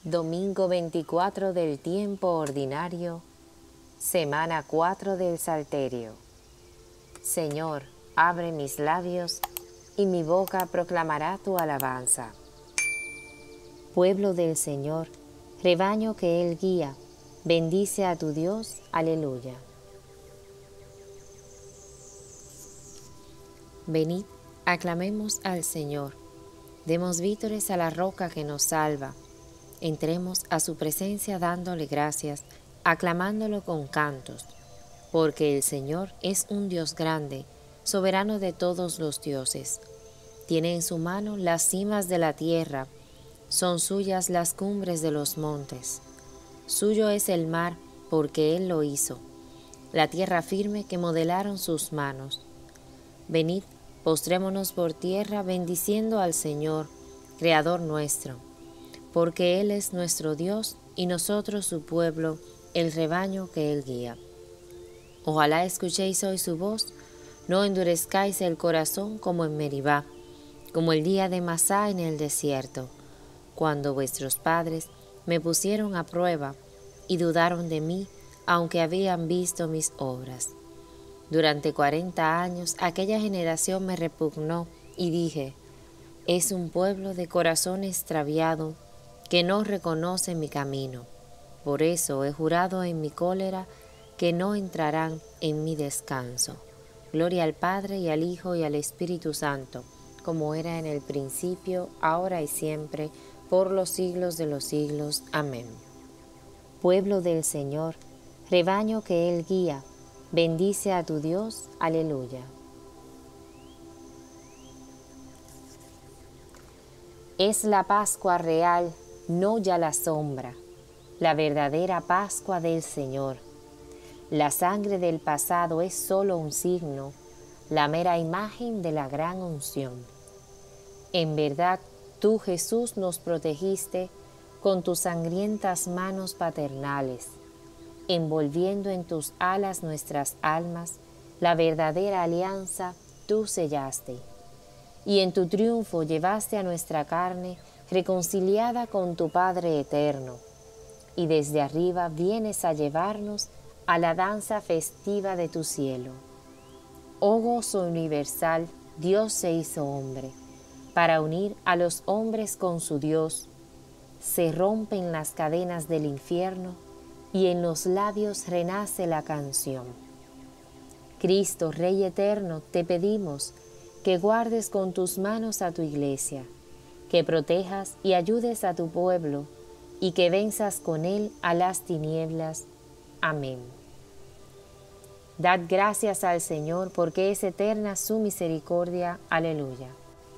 Domingo 24 del tiempo ordinario, semana 4 del Salterio. Señor, abre mis labios, y mi boca proclamará tu alabanza. Pueblo del Señor, rebaño que Él guía, bendice a tu Dios, aleluya. Venid, aclamemos al Señor, demos vítores a la roca que nos salva. Entremos a su presencia dándole gracias, aclamándolo con cantos, porque el Señor es un Dios grande, soberano de todos los dioses. Tiene en su mano las cimas de la tierra, son suyas las cumbres de los montes. Suyo es el mar, porque Él lo hizo, la tierra firme que modelaron sus manos. Venid, postrémonos por tierra bendiciendo al Señor, Creador nuestro, porque Él es nuestro Dios y nosotros su pueblo, el rebaño que Él guía. Ojalá escuchéis hoy su voz, no endurezcáis el corazón como en Meribá, como el día de Masá en el desierto, cuando vuestros padres me pusieron a prueba y dudaron de mí, aunque habían visto mis obras. Durante 40 años aquella generación me repugnó y dije, es un pueblo de corazón extraviado, que no reconoce mi camino. Por eso he jurado en mi cólera que no entrarán en mi descanso. Gloria al Padre y al Hijo y al Espíritu Santo, como era en el principio, ahora y siempre, por los siglos de los siglos. Amén. Pueblo del Señor, rebaño que Él guía, bendice a tu Dios. Aleluya. Es la Pascua real, no ya la sombra, la verdadera Pascua del Señor. La sangre del pasado es solo un signo, la mera imagen de la gran unción. En verdad, tú, Jesús, nos protegiste con tus sangrientas manos paternales, envolviendo en tus alas nuestras almas, la verdadera alianza tú sellaste. Y en tu triunfo llevaste a nuestra carne reconciliada con tu Padre eterno, y desde arriba vienes a llevarnos a la danza festiva de tu cielo. Oh gozo universal, Dios se hizo hombre, para unir a los hombres con su Dios. Se rompen las cadenas del infierno, y en los labios renace la canción. Cristo, Rey eterno, te pedimos que guardes con tus manos a tu iglesia, que protejas y ayudes a tu pueblo, y que venzas con él a las tinieblas. Amén. Dad gracias al Señor, porque es eterna su misericordia. Aleluya.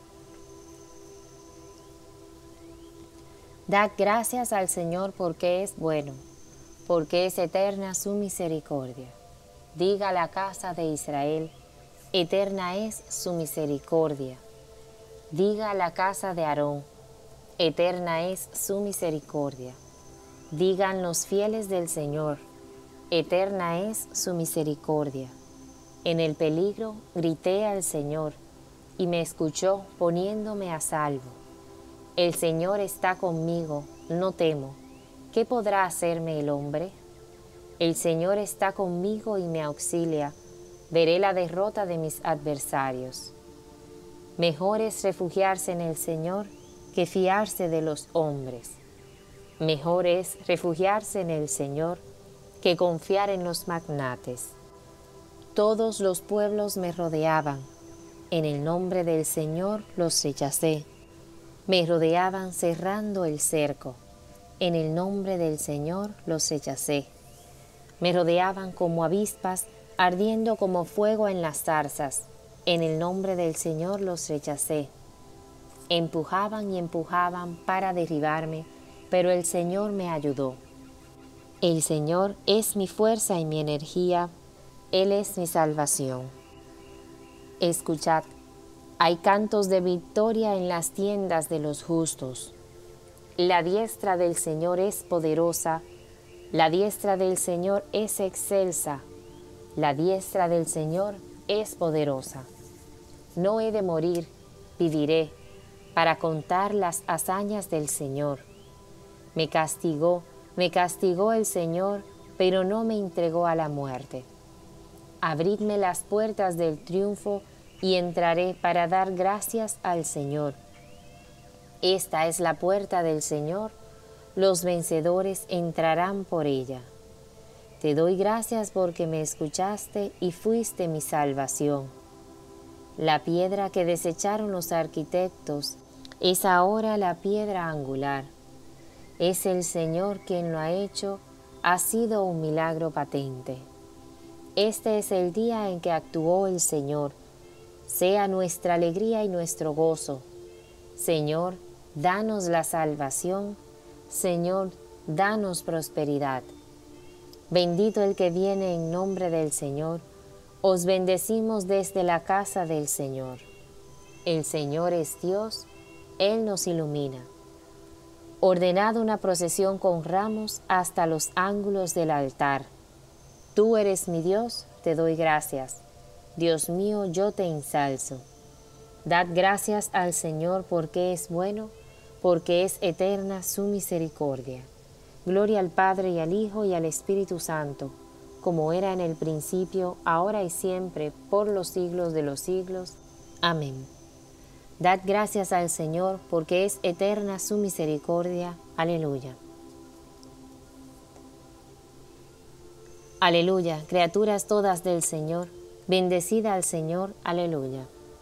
Dad gracias al Señor, porque es bueno, porque es eterna su misericordia. Diga la casa de Israel, eterna es su misericordia. Diga la casa de Aarón, eterna es su misericordia. Digan los fieles del Señor, eterna es su misericordia. En el peligro grité al Señor, y me escuchó poniéndome a salvo. El Señor está conmigo, no temo. ¿Qué podrá hacerme el hombre? El Señor está conmigo y me auxilia. Veré la derrota de mis adversarios. Mejor es refugiarse en el Señor que fiarse de los hombres. Mejor es refugiarse en el Señor que confiar en los magnates. Todos los pueblos me rodeaban, en el nombre del Señor los rechacé. Me rodeaban cerrando el cerco, en el nombre del Señor los rechacé. Me rodeaban como avispas, ardiendo como fuego en las zarzas, en el nombre del Señor los rechacé. Empujaban y empujaban para derribarme, pero el Señor me ayudó. El Señor es mi fuerza y mi energía, Él es mi salvación. Escuchad, hay cantos de victoria en las tiendas de los justos. La diestra del Señor es poderosa, la diestra del Señor es excelsa, la diestra del Señor es poderosa. No he de morir, viviré, para contar las hazañas del Señor. Me castigó el Señor, pero no me entregó a la muerte. Abridme las puertas del triunfo y entraré para dar gracias al Señor. Esta es la puerta del Señor, los vencedores entrarán por ella. Te doy gracias porque me escuchaste y fuiste mi salvación. La piedra que desecharon los arquitectos es ahora la piedra angular. Es el Señor quien lo ha hecho, ha sido un milagro patente. Este es el día en que actuó el Señor. Sea nuestra alegría y nuestro gozo. Señor, danos la salvación. Señor, danos prosperidad. Bendito el que viene en nombre del Señor. Os bendecimos desde la casa del Señor. El Señor es Dios, Él nos ilumina. Ordenad una procesión con ramos hasta los ángulos del altar. Tú eres mi Dios, te doy gracias. Dios mío, yo te ensalzo. Dad gracias al Señor porque es bueno, porque es eterna su misericordia. Gloria al Padre y al Hijo y al Espíritu Santo, como era en el principio, ahora y siempre, por los siglos de los siglos. Amén. Dad gracias al Señor porque es eterna su misericordia. Aleluya. Aleluya, criaturas todas del Señor, bendecida al Señor. Aleluya.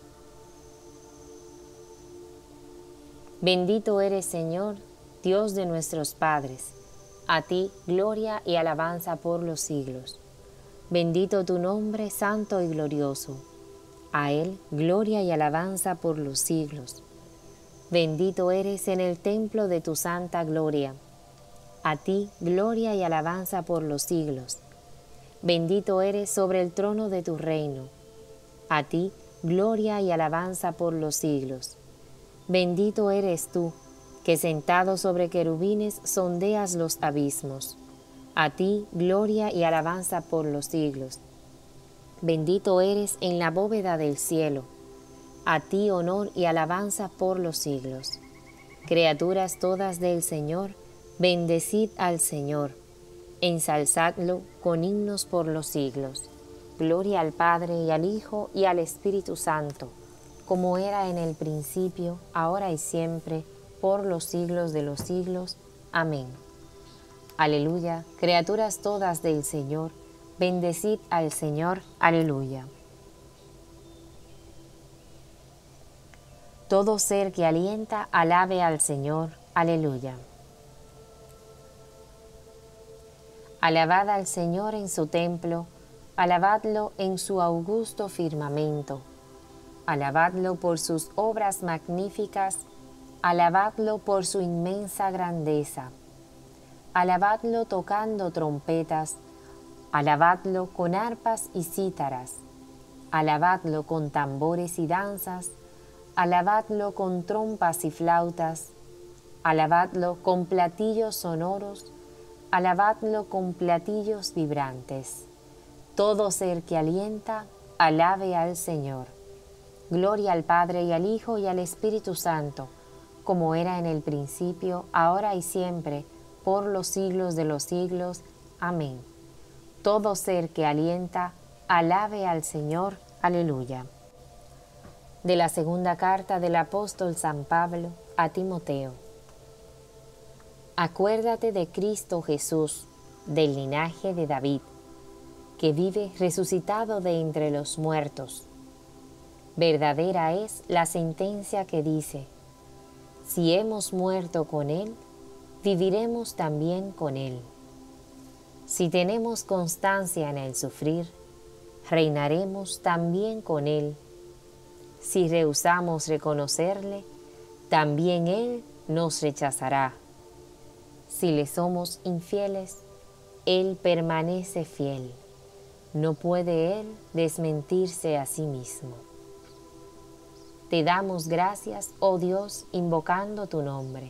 Bendito eres, Señor, Dios de nuestros padres. A ti gloria y alabanza por los siglos. Bendito tu nombre, santo y glorioso. A Él gloria y alabanza por los siglos. Bendito eres en el templo de tu santa gloria. A ti gloria y alabanza por los siglos. Bendito eres sobre el trono de tu reino. A ti gloria y alabanza por los siglos. Bendito eres tú, que sentado sobre querubines sondeas los abismos. A ti gloria y alabanza por los siglos. Bendito eres en la bóveda del cielo. A ti honor y alabanza por los siglos. Criaturas todas del Señor, bendecid al Señor. Ensalzadlo con himnos por los siglos. Gloria al Padre y al Hijo y al Espíritu Santo, como era en el principio, ahora y siempre, por los siglos de los siglos. Amén. Aleluya, criaturas todas del Señor, bendecid al Señor. Aleluya. Todo ser que alienta, alabe al Señor. Aleluya. Alabad al Señor en su templo, alabadlo en su augusto firmamento. Alabadlo por sus obras magníficas, alabadlo por su inmensa grandeza. Alabadlo tocando trompetas, alabadlo con arpas y cítaras, alabadlo con tambores y danzas, alabadlo con trompas y flautas, alabadlo con platillos sonoros, alabadlo con platillos vibrantes. Todo ser que alienta, alabe al Señor. Gloria al Padre y al Hijo y al Espíritu Santo, como era en el principio, ahora y siempre, por los siglos de los siglos. Amén. Todo ser que alienta, alabe al Señor. Aleluya. De la segunda carta del apóstol San Pablo a Timoteo. Acuérdate de Cristo Jesús, del linaje de David, que vive resucitado de entre los muertos. Verdadera es la sentencia que dice: si hemos muerto con Él, viviremos también con Él. Si tenemos constancia en el sufrir, reinaremos también con Él. Si rehusamos reconocerle, también Él nos rechazará. Si le somos infieles, Él permanece fiel. No puede Él desmentirse a sí mismo. Te damos gracias, oh Dios, invocando tu nombre,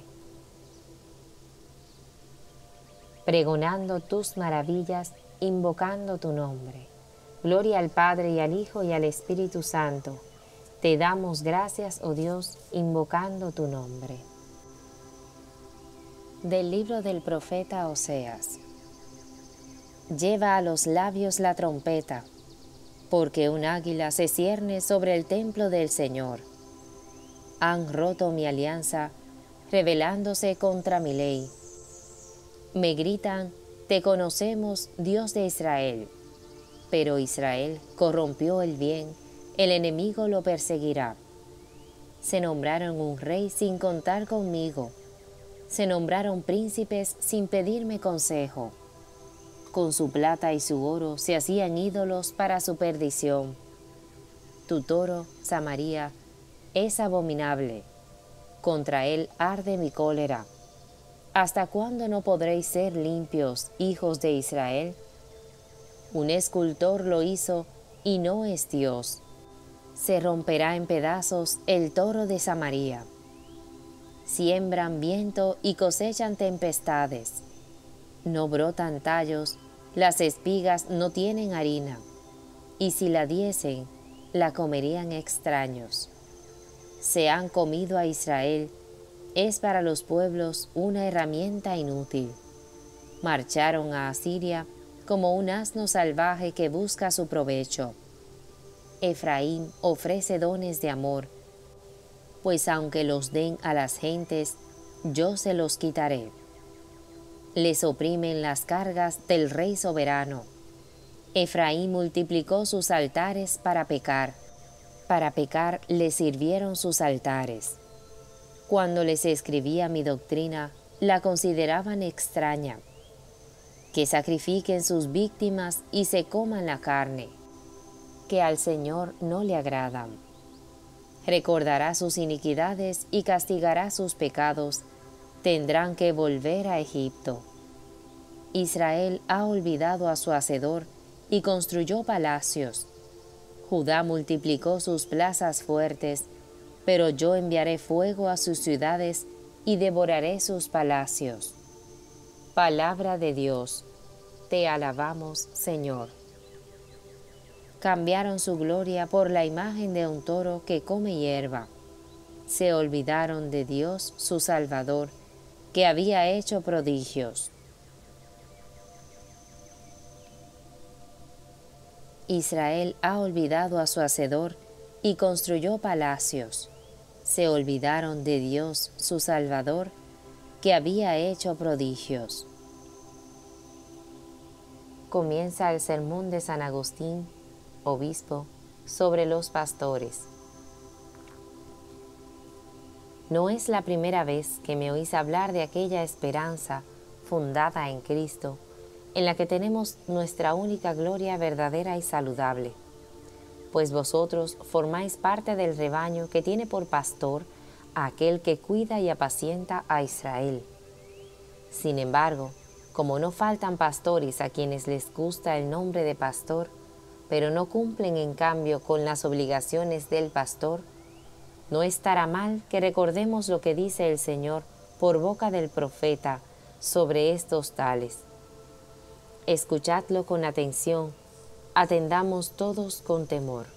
pregonando tus maravillas, invocando tu nombre. Gloria al Padre y al Hijo y al Espíritu Santo. Te damos gracias, oh Dios, invocando tu nombre. Del libro del profeta Oseas. Lleva a los labios la trompeta, porque un águila se cierne sobre el templo del Señor. Han roto mi alianza, rebelándose contra mi ley. Me gritan, te conocemos, Dios de Israel. Pero Israel corrompió el bien, el enemigo lo perseguirá. Se nombraron un rey sin contar conmigo. Se nombraron príncipes sin pedirme consejo. Con su plata y su oro se hacían ídolos para su perdición. Tu toro, Samaria, es abominable. Contra él arde mi cólera. ¿Hasta cuándo no podréis ser limpios, hijos de Israel? Un escultor lo hizo y no es Dios. Se romperá en pedazos el toro de Samaria. Siembran viento y cosechan tempestades. No brotan tallos, las espigas no tienen harina, y si la diesen, la comerían extraños. Se han comido a Israel, es para los pueblos una herramienta inútil. Marcharon a Asiria como un asno salvaje que busca su provecho. Efraín ofrece dones de amor, pues aunque los den a las gentes, yo se los quitaré. Les oprimen las cargas del Rey soberano. Efraín multiplicó sus altares para pecar les sirvieron sus altares. Cuando les escribía mi doctrina, la consideraban extraña. Que sacrifiquen sus víctimas y se coman la carne, que al Señor no le agradan. Recordará sus iniquidades y castigará sus pecados, tendrán que volver a Egipto. Israel ha olvidado a su Hacedor y construyó palacios. Judá multiplicó sus plazas fuertes, pero yo enviaré fuego a sus ciudades y devoraré sus palacios. Palabra de Dios, te alabamos, Señor. Cambiaron su gloria por la imagen de un toro que come hierba. Se olvidaron de Dios, su Salvador, que había hecho prodigios. Israel ha olvidado a su Hacedor y construyó palacios. Se olvidaron de Dios, su Salvador, que había hecho prodigios. Comienza el sermón de San Agustín, obispo, sobre los pastores. No es la primera vez que me oís hablar de aquella esperanza fundada en Cristo, en la que tenemos nuestra única gloria verdadera y saludable, pues vosotros formáis parte del rebaño que tiene por pastor a aquel que cuida y apacienta a Israel. Sin embargo, como no faltan pastores a quienes les gusta el nombre de pastor, pero no cumplen en cambio con las obligaciones del pastor, no estará mal que recordemos lo que dice el Señor por boca del profeta sobre estos tales. Escuchadlo con atención, atendamos todos con temor.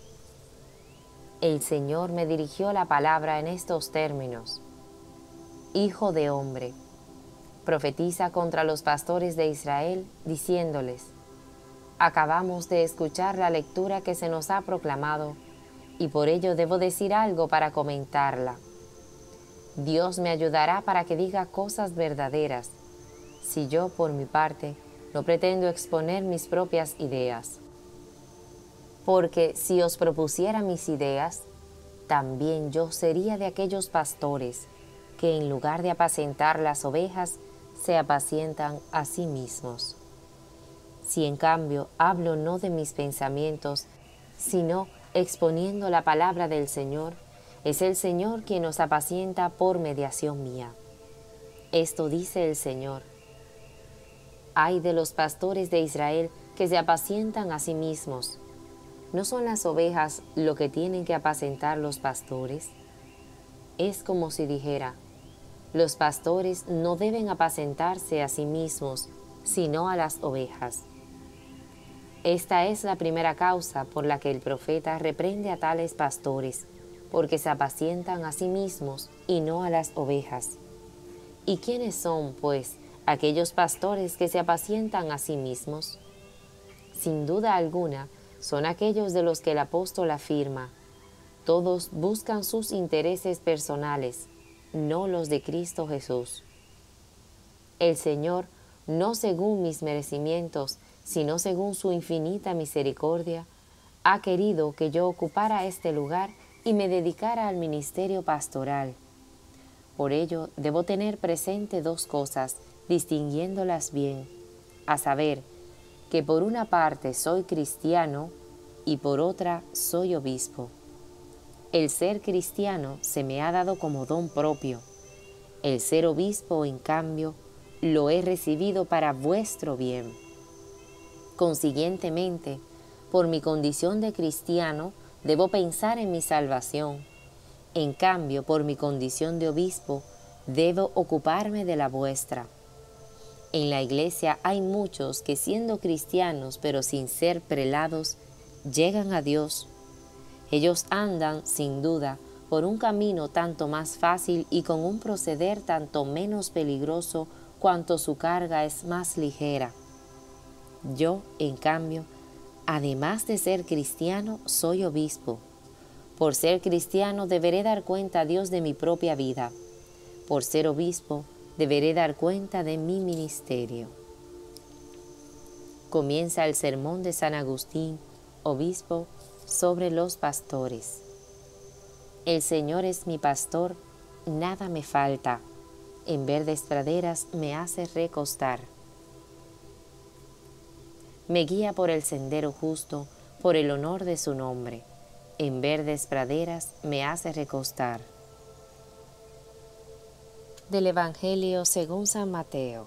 El Señor me dirigió la palabra en estos términos: Hijo de hombre, profetiza contra los pastores de Israel, diciéndoles: acabamos de escuchar la lectura que se nos ha proclamado, y por ello debo decir algo para comentarla. Dios me ayudará para que diga cosas verdaderas, si yo, por mi parte, no pretendo exponer mis propias ideas. Porque si os propusiera mis ideas, también yo sería de aquellos pastores que en lugar de apacentar las ovejas, se apacientan a sí mismos. Si en cambio hablo no de mis pensamientos, sino exponiendo la palabra del Señor, es el Señor quien nos apacienta por mediación mía. Esto dice el Señor: ay de los pastores de Israel que se apacientan a sí mismos. ¿No son las ovejas lo que tienen que apacentar los pastores? Es como si dijera: los pastores no deben apacentarse a sí mismos, sino a las ovejas. Esta es la primera causa por la que el profeta reprende a tales pastores, porque se apacientan a sí mismos y no a las ovejas. ¿Y quiénes son, pues, aquellos pastores que se apacientan a sí mismos? Sin duda alguna, son aquellos de los que el apóstol afirma: todos buscan sus intereses personales, no los de Cristo Jesús. El Señor, no según mis merecimientos, sino según su infinita misericordia, ha querido que yo ocupara este lugar y me dedicara al ministerio pastoral. Por ello, debo tener presente dos cosas, distinguiéndolas bien, a saber, que por una parte soy cristiano y por otra soy obispo. El ser cristiano se me ha dado como don propio. El ser obispo, en cambio, lo he recibido para vuestro bien. Consiguientemente, por mi condición de cristiano, debo pensar en mi salvación. En cambio, por mi condición de obispo, debo ocuparme de la vuestra. En la Iglesia hay muchos que, siendo cristianos pero sin ser prelados, llegan a Dios. Ellos andan, sin duda, por un camino tanto más fácil y con un proceder tanto menos peligroso cuanto su carga es más ligera. Yo, en cambio, además de ser cristiano, soy obispo. Por ser cristiano deberé dar cuenta a Dios de mi propia vida. Por ser obispo deberé dar cuenta de mi ministerio. Comienza el sermón de San Agustín, obispo, sobre los pastores. El Señor es mi pastor, nada me falta. En verdes praderas me hace recostar. Me guía por el sendero justo, por el honor de su nombre. En verdes praderas me hace recostar. Del Evangelio según San Mateo.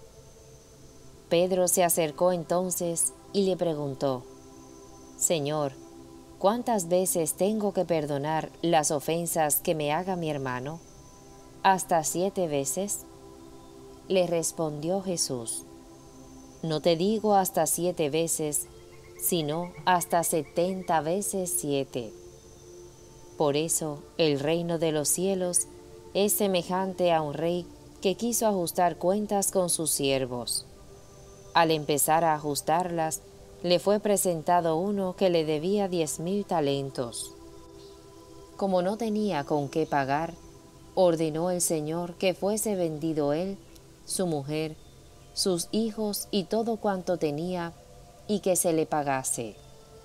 Pedro se acercó entonces y le preguntó: Señor, ¿cuántas veces tengo que perdonar las ofensas que me haga mi hermano? ¿Hasta 7 veces? Le respondió Jesús: No te digo hasta 7 veces, sino hasta 70 veces 7. Por eso el reino de los cielos es semejante a un rey que quiso ajustar cuentas con sus siervos. Al empezar a ajustarlas, le fue presentado uno que le debía 10,000 talentos. Como no tenía con qué pagar, ordenó el Señor que fuese vendido él, su mujer, sus hijos y todo cuanto tenía, y que se le pagase.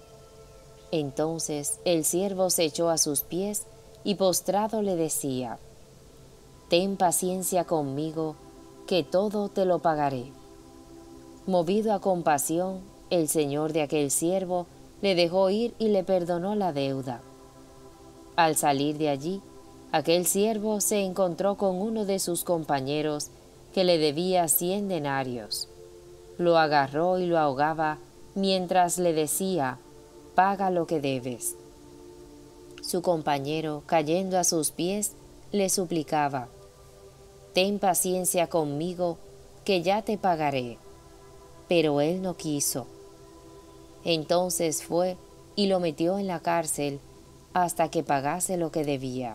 Entonces el siervo se echó a sus pies y postrado le decía: Ten paciencia conmigo, que todo te lo pagaré. Movido a compasión, el señor de aquel siervo le dejó ir y le perdonó la deuda. Al salir de allí, aquel siervo se encontró con uno de sus compañeros que le debía 100 denarios. Lo agarró y lo ahogaba mientras le decía: paga lo que debes. Su compañero, cayendo a sus pies, le suplicaba: ten paciencia conmigo, que ya te pagaré. Pero él no quiso. Entonces fue y lo metió en la cárcel hasta que pagase lo que debía.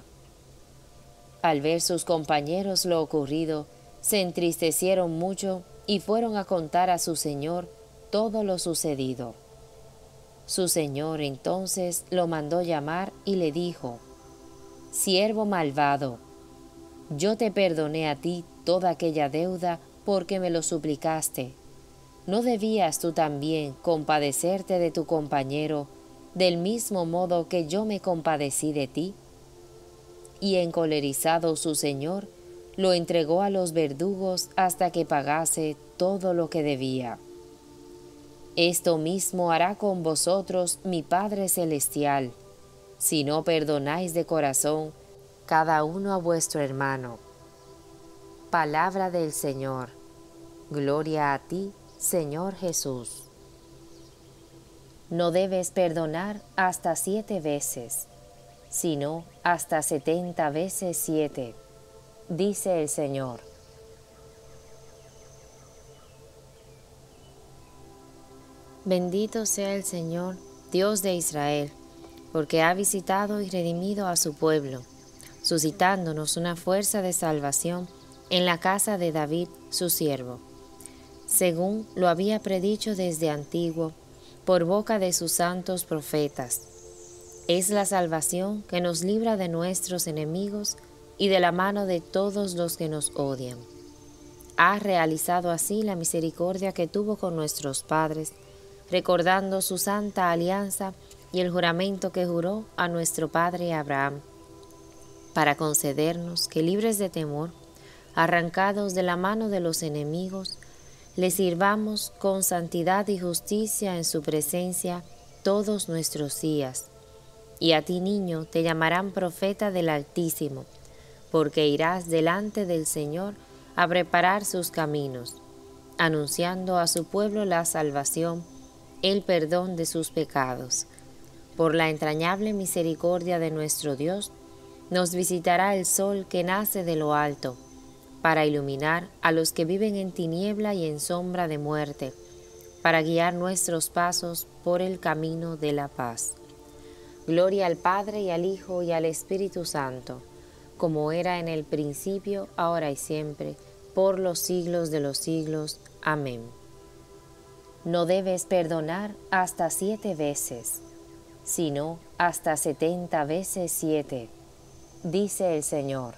Al ver sus compañeros lo ocurrido, se entristecieron mucho y fueron a contar a su señor todo lo sucedido. Su señor entonces lo mandó llamar y le dijo: siervo malvado, yo te perdoné a ti toda aquella deuda porque me lo suplicaste. ¿No debías tú también compadecerte de tu compañero del mismo modo que yo me compadecí de ti? Y encolerizado su señor, lo entregó a los verdugos hasta que pagase todo lo que debía. Esto mismo hará con vosotros mi Padre Celestial, si no perdonáis de corazón cada uno a vuestro hermano. Palabra del Señor. Gloria a ti, Señor Jesús. No debes perdonar hasta 7 veces, sino hasta 70 veces 7, dice el Señor. Bendito sea el Señor, Dios de Israel, porque ha visitado y redimido a su pueblo, suscitándonos una fuerza de salvación en la casa de David, su siervo, según lo había predicho desde antiguo, por boca de sus santos profetas. Es la salvación que nos libra de nuestros enemigos y de la mano de todos los que nos odian. Ha realizado así la misericordia que tuvo con nuestros padres, recordando su santa alianza y el juramento que juró a nuestro padre Abraham, para concedernos que, libres de temor, arrancados de la mano de los enemigos, le sirvamos con santidad y justicia en su presencia todos nuestros días. Y a ti, niño, te llamarán profeta del Altísimo, porque irás delante del Señor a preparar sus caminos, anunciando a su pueblo la salvación, el perdón de sus pecados. Por la entrañable misericordia de nuestro Dios, nos visitará el sol que nace de lo alto, para iluminar a los que viven en tiniebla y en sombra de muerte, para guiar nuestros pasos por el camino de la paz. Gloria al Padre y al Hijo y al Espíritu Santo, como era en el principio, ahora y siempre, por los siglos de los siglos. Amén. No debes perdonar hasta 7 veces, sino hasta 70 veces 7, dice el Señor.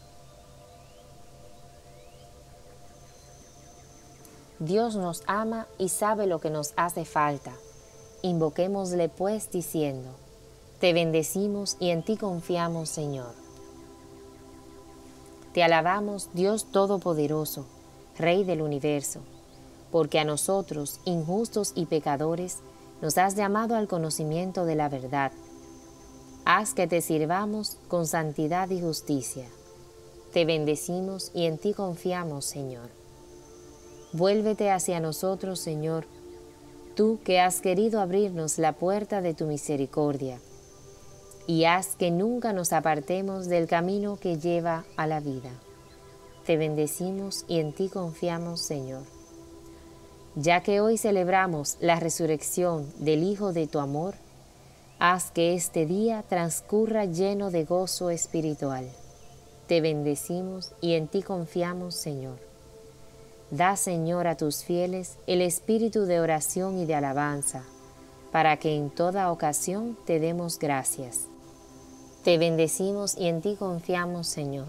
Dios nos ama y sabe lo que nos hace falta. Invoquémosle pues diciendo: te bendecimos y en ti confiamos, Señor. Te alabamos, Dios Todopoderoso, Rey del universo, porque a nosotros, injustos y pecadores, nos has llamado al conocimiento de la verdad. Haz que te sirvamos con santidad y justicia. Te bendecimos y en ti confiamos, Señor. Vuélvete hacia nosotros, Señor, tú que has querido abrirnos la puerta de tu misericordia, y haz que nunca nos apartemos del camino que lleva a la vida. Te bendecimos y en ti confiamos, Señor. Ya que hoy celebramos la resurrección del Hijo de tu amor, haz que este día transcurra lleno de gozo espiritual. Te bendecimos y en ti confiamos, Señor. Da, Señor, a tus fieles el espíritu de oración y de alabanza, para que en toda ocasión te demos gracias. Te bendecimos y en ti confiamos, Señor.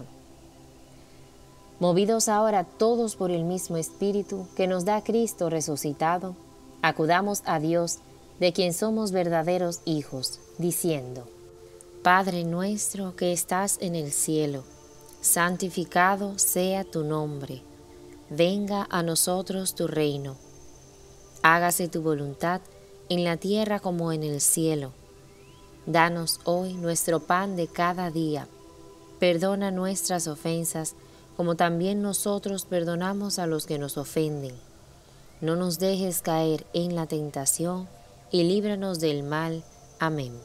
Movidos ahora todos por el mismo Espíritu que nos da Cristo resucitado, acudamos a Dios, de quien somos verdaderos hijos, diciendo: Padre nuestro que estás en el cielo, santificado sea tu nombre. Venga a nosotros tu reino. Hágase tu voluntad en la tierra como en el cielo. Danos hoy nuestro pan de cada día. Perdona nuestras ofensas, como también nosotros perdonamos a los que nos ofenden. No nos dejes caer en la tentación, y líbranos del mal. Amén.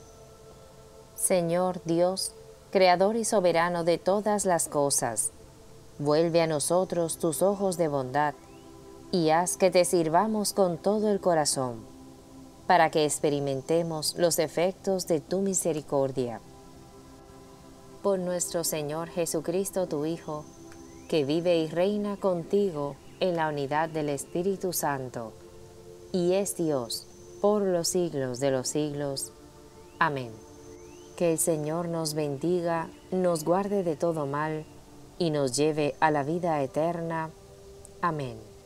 Señor Dios, Creador y soberano de todas las cosas, vuelve a nosotros tus ojos de bondad, y haz que te sirvamos con todo el corazón, para que experimentemos los efectos de tu misericordia. Por nuestro Señor Jesucristo, tu Hijo, que vive y reina contigo en la unidad del Espíritu Santo, y es Dios por los siglos de los siglos. Amén. Que el Señor nos bendiga, nos guarde de todo mal, y nos lleve a la vida eterna. Amén.